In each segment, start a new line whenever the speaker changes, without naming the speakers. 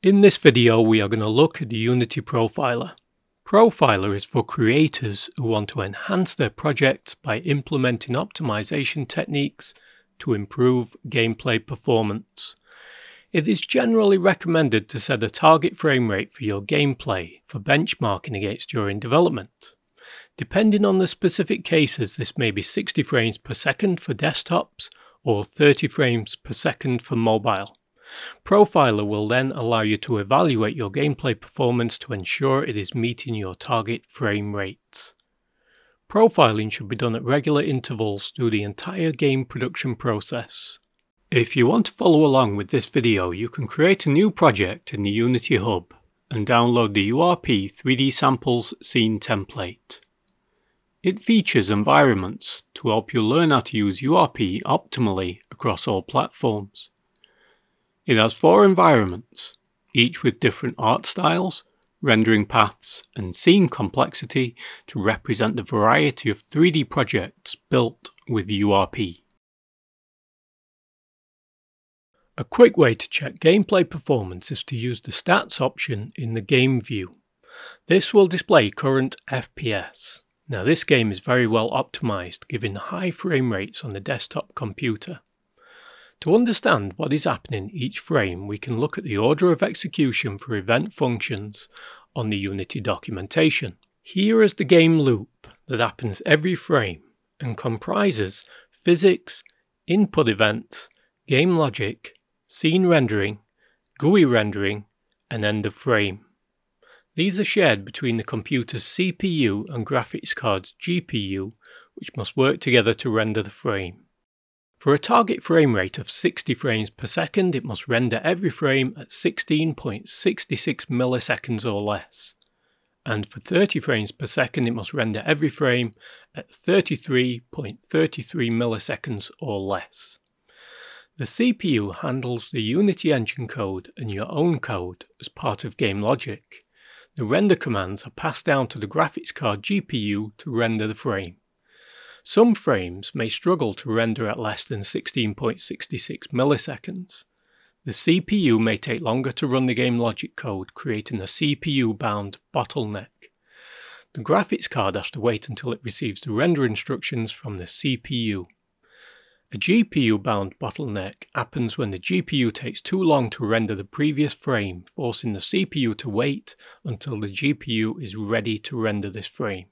In this video we are going to look at the Unity Profiler. Profiler is for creators who want to enhance their projects by implementing optimization techniques to improve gameplay performance. It is generally recommended to set a target frame rate for your gameplay for benchmarking against during development. Depending on the specific cases, this may be 60 frames per second for desktops or 30 frames per second for mobile. Profiler will then allow you to evaluate your gameplay performance to ensure it is meeting your target frame rates. Profiling should be done at regular intervals through the entire game production process. If you want to follow along with this video, you can create a new project in the Unity Hub and download the URP 3D Samples Scene template. It features environments to help you learn how to use URP optimally across all platforms. It has 4 environments, each with different art styles, rendering paths, and scene complexity to represent the variety of 3D projects built with URP. A quick way to check gameplay performance is to use the Stats option in the Game view. This will display current FPS. Now this game is very well optimized, giving high frame rates on the desktop computer. To understand what is happening each frame, we can look at the order of execution for event functions on the Unity documentation. Here is the game loop that happens every frame and comprises physics, input events, game logic, scene rendering, GUI rendering, and end of frame. These are shared between the computer's CPU and graphics card's GPU, which must work together to render the frame. For a target frame rate of 60 frames per second, it must render every frame at 16.66 milliseconds or less. And for 30 frames per second, it must render every frame at 33.33 milliseconds or less. The CPU handles the Unity engine code and your own code as part of game logic. The render commands are passed down to the graphics card GPU to render the frame. Some frames may struggle to render at less than 16.66 milliseconds. The CPU may take longer to run the game logic code, creating a CPU-bound bottleneck. The graphics card has to wait until it receives the render instructions from the CPU. A GPU-bound bottleneck happens when the GPU takes too long to render the previous frame, forcing the CPU to wait until the GPU is ready to render this frame.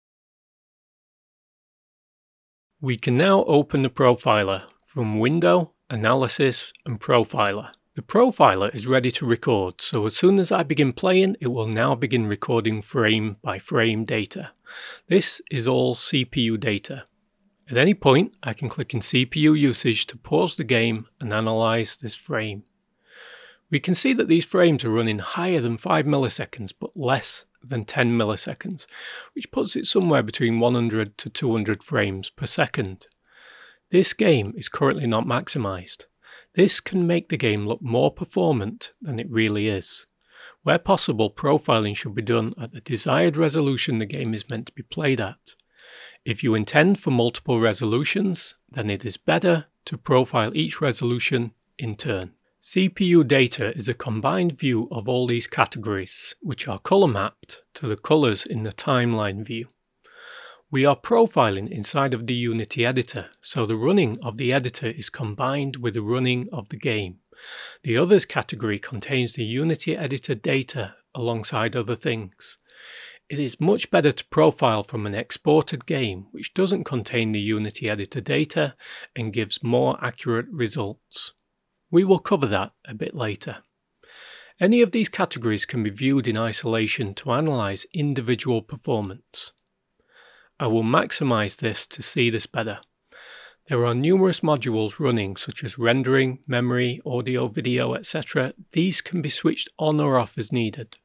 We can now open the Profiler from Window, Analysis and Profiler. The Profiler is ready to record, so as soon as I begin playing, it will now begin recording frame by frame data. This is all CPU data. At any point, I can click in CPU usage to pause the game and analyze this frame. We can see that these frames are running higher than 5 milliseconds but less than 10 milliseconds, which puts it somewhere between 100 to 200 frames per second. This game is currently not maximized. This can make the game look more performant than it really is. Where possible, profiling should be done at the desired resolution the game is meant to be played at. If you intend for multiple resolutions, then it is better to profile each resolution in turn. CPU data is a combined view of all these categories, which are color mapped to the colors in the timeline view. We are profiling inside of the Unity editor, so the running of the editor is combined with the running of the game. The others category contains the Unity editor data alongside other things. It is much better to profile from an exported game which doesn't contain the Unity editor data and gives more accurate results. We will cover that a bit later. Any of these categories can be viewed in isolation to analyze individual performance. I will maximize this to see this better. There are numerous modules running such as rendering, memory, audio, video, etc. These can be switched on or off as needed.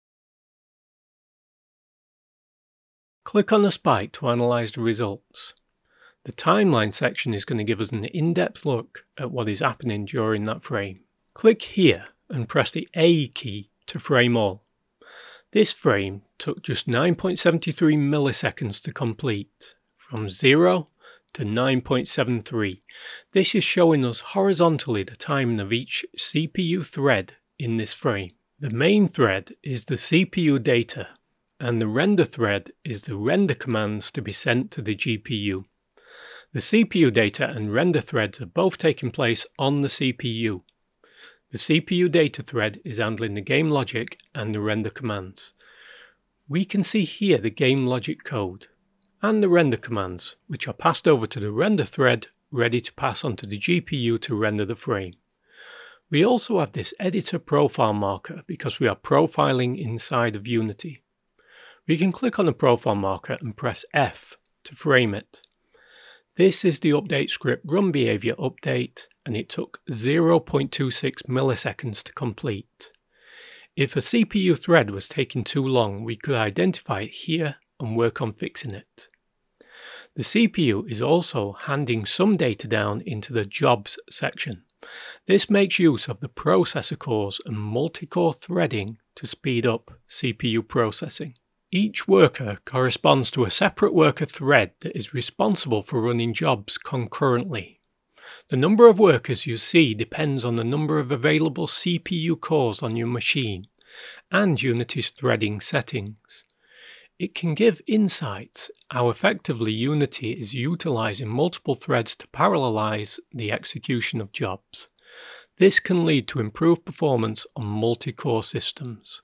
Click on a spike to analyze the results. The timeline section is going to give us an in-depth look at what is happening during that frame. Click here and press the A key to frame all. This frame took just 9.73 milliseconds to complete, from 0 to 9.73. This is showing us horizontally the timing of each CPU thread in this frame. The main thread is the CPU data, and the render thread is the render commands to be sent to the GPU. The CPU data and render threads are both taking place on the CPU. The CPU data thread is handling the game logic and the render commands. We can see here the game logic code and the render commands, which are passed over to the render thread, ready to pass onto the GPU to render the frame. We also have this editor profile marker because we are profiling inside of Unity. We can click on the profile marker and press F to frame it. This is the update script run behavior update, and it took 0.26 milliseconds to complete. If a CPU thread was taking too long, we could identify it here and work on fixing it. The CPU is also handing some data down into the jobs section. This makes use of the processor cores and multi-core threading to speed up CPU processing. Each worker corresponds to a separate worker thread that is responsible for running jobs concurrently. The number of workers you see depends on the number of available CPU cores on your machine and Unity's threading settings. It can give insights how effectively Unity is utilizing multiple threads to parallelize the execution of jobs. This can lead to improved performance on multi-core systems.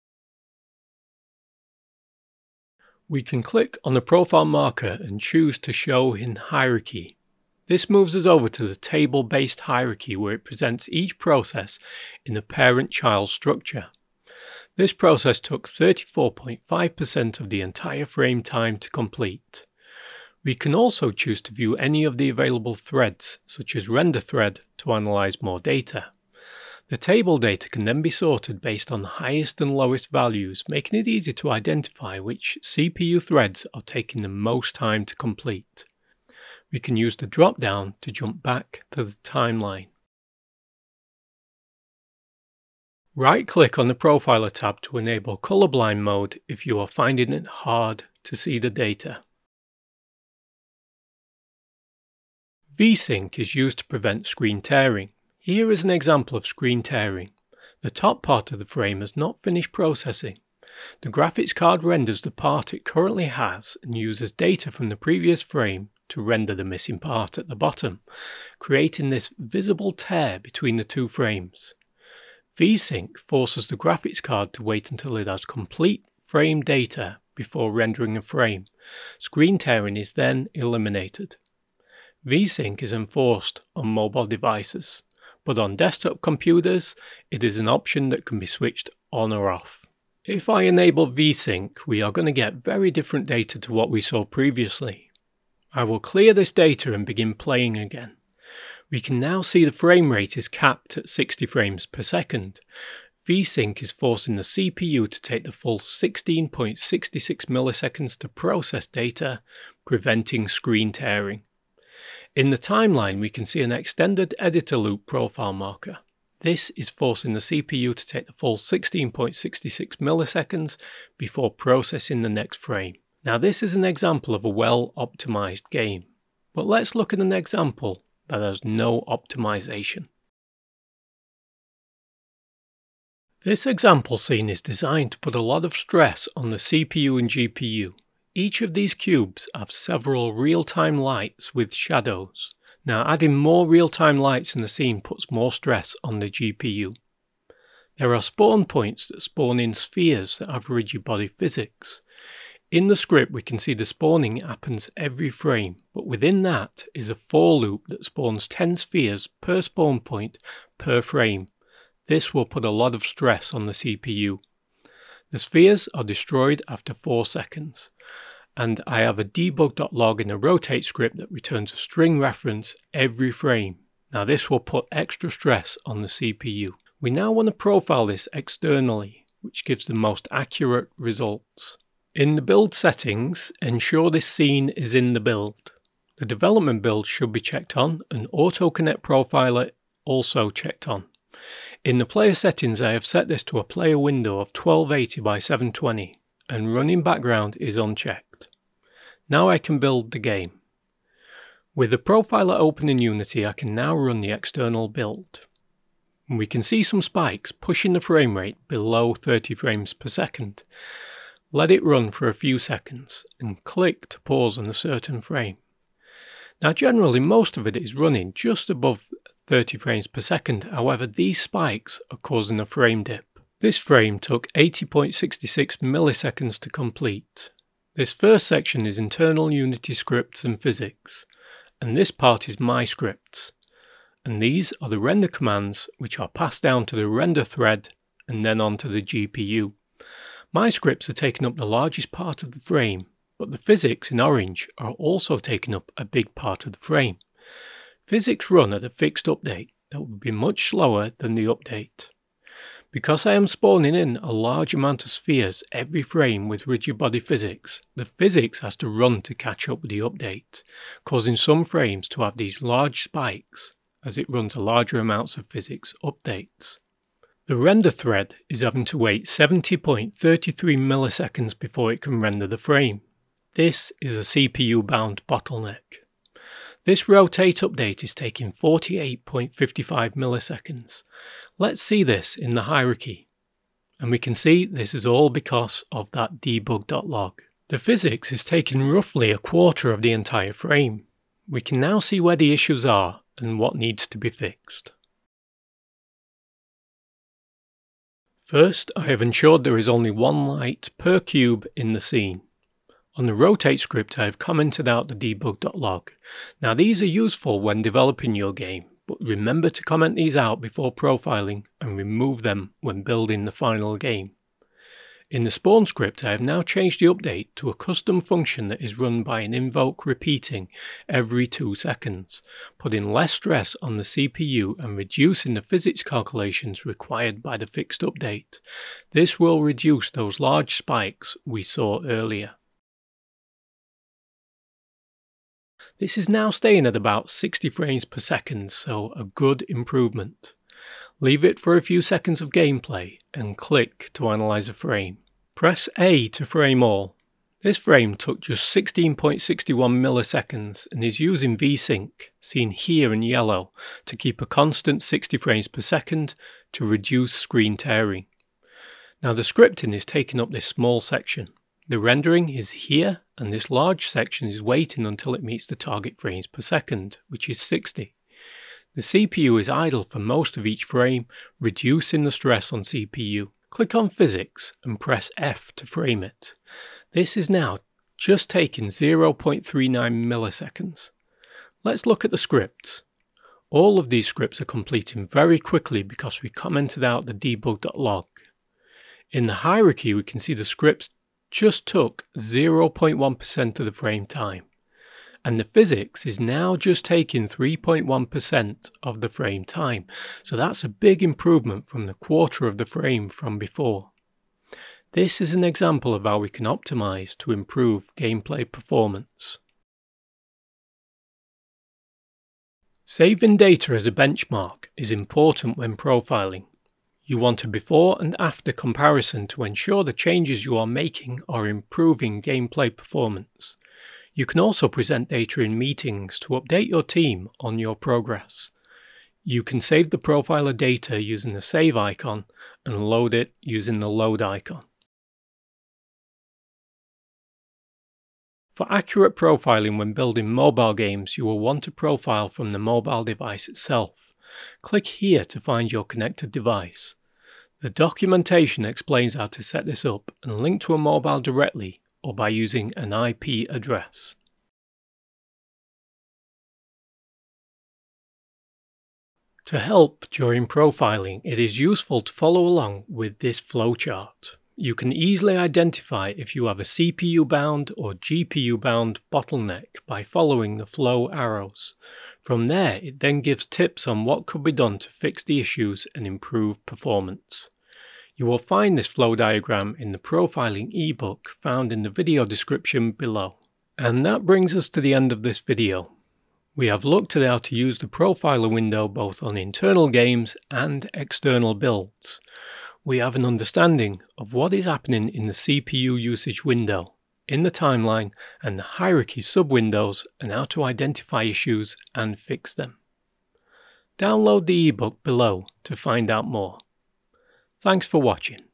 We can click on the profile marker and choose to show in hierarchy. This moves us over to the table-based hierarchy where it presents each process in the parent-child structure. This process took 34.5% of the entire frame time to complete. We can also choose to view any of the available threads, such as render thread, to analyze more data. The table data can then be sorted based on highest and lowest values, making it easy to identify which CPU threads are taking the most time to complete. We can use the drop-down to jump back to the timeline. Right-click on the Profiler tab to enable colorblind mode if you are finding it hard to see the data. Vsync is used to prevent screen tearing. Here is an example of screen tearing. The top part of the frame has not finished processing. The graphics card renders the part it currently has and uses data from the previous frame to render the missing part at the bottom, creating this visible tear between the two frames. Vsync forces the graphics card to wait until it has complete frame data before rendering a frame. Screen tearing is then eliminated. Vsync is enforced on mobile devices, but on desktop computers, it is an option that can be switched on or off. If I enable Vsync, we are going to get very different data to what we saw previously. I will clear this data and begin playing again. We can now see the frame rate is capped at 60 frames per second. Vsync is forcing the CPU to take the full 16.66 milliseconds to process data, preventing screen tearing. In the timeline, we can see an extended editor loop profile marker. This is forcing the CPU to take the full 16.66 milliseconds before processing the next frame. Now this is an example of a well-optimized game, but let's look at an example that has no optimization. This example scene is designed to put a lot of stress on the CPU and GPU. Each of these cubes have several real-time lights with shadows. Now adding more real-time lights in the scene puts more stress on the GPU. There are spawn points that spawn in spheres that have rigid body physics. In the script we can see the spawning happens every frame, but within that is a for loop that spawns 10 spheres per spawn point per frame. This will put a lot of stress on the CPU. The spheres are destroyed after 4 seconds, and I have a debug.log in a rotate script that returns a string reference every frame. Now this will put extra stress on the CPU. We now want to profile this externally, which gives the most accurate results. In the build settings, ensure this scene is in the build. The development build should be checked on and Auto Connect Profiler also checked on. In the player settings I have set this to a player window of 1280 by 720 and running background is unchecked. Now I can build the game. With the profiler open in Unity I can now run the external build. and we can see some spikes pushing the frame rate below 30 frames per second. Let it run for a few seconds and click to pause on a certain frame. Now generally most of it is running just above 30 frames per second, however these spikes are causing a frame dip. This frame took 80.66 milliseconds to complete. This first section is internal Unity scripts and physics, and this part is my scripts. And these are the render commands which are passed down to the render thread and then onto the GPU. My scripts are taking up the largest part of the frame, but the physics in orange are also taking up a big part of the frame. Physics run at a fixed update that will be much slower than the update. Because I am spawning in a large amount of spheres every frame with rigid body physics, the physics has to run to catch up with the update, causing some frames to have these large spikes as it runs larger amounts of physics updates. The render thread is having to wait 70.33 milliseconds before it can render the frame. This is a CPU bound bottleneck. This rotate update is taking 48.55 milliseconds. Let's see this in the hierarchy. And we can see this is all because of that debug.log. The physics is taking roughly a quarter of the entire frame. We can now see where the issues are and what needs to be fixed. First, I have ensured there is only one light per cube in the scene. On the rotate script I have commented out the debug.log. Now these are useful when developing your game, but remember to comment these out before profiling and remove them when building the final game. In the spawn script I have now changed the update to a custom function that is run by an invoke repeating every 2 seconds, putting less stress on the CPU and reducing the physics calculations required by the fixed update. This will reduce those large spikes we saw earlier. This is now staying at about 60 frames per second, so a good improvement. Leave it for a few seconds of gameplay and click to analyze a frame. Press A to frame all. This frame took just 16.61 milliseconds and is using Vsync, seen here in yellow, to keep a constant 60 frames per second to reduce screen tearing. Now the scripting is taking up this small section. The rendering is here and this large section is waiting until it meets the target frames per second, which is 60. The CPU is idle for most of each frame, reducing the stress on CPU. Click on Physics and press F to frame it. This is now just taking 0.39 milliseconds. Let's look at the scripts. All of these scripts are completing very quickly because we commented out the debug.log. In the hierarchy we can see the scripts just took 0.1% of the frame time, and the physics is now just taking 3.1% of the frame time, so that's a big improvement from the quarter of the frame from before. This is an example of how we can optimize to improve gameplay performance. Saving data as a benchmark is important when profiling. You want a before and after comparison to ensure the changes you are making are improving gameplay performance. You can also present data in meetings to update your team on your progress. You can save the profiler data using the save icon and load it using the load icon. For accurate profiling when building mobile games, you will want to profile from the mobile device itself. Click here to find your connected device. The documentation explains how to set this up and link to a mobile directly or by using an IP address. To help during profiling, it is useful to follow along with this flowchart. You can easily identify if you have a CPU bound or GPU bound bottleneck by following the flow arrows. From there, it then gives tips on what could be done to fix the issues and improve performance. You will find this flow diagram in the profiling ebook found in the video description below. And that brings us to the end of this video. We have looked at how to use the profiler window both on internal games and external builds. We have an understanding of what is happening in the CPU usage window, in the timeline and the hierarchy sub-windows, and how to identify issues and fix them. Download the ebook below to find out more. Thanks for watching.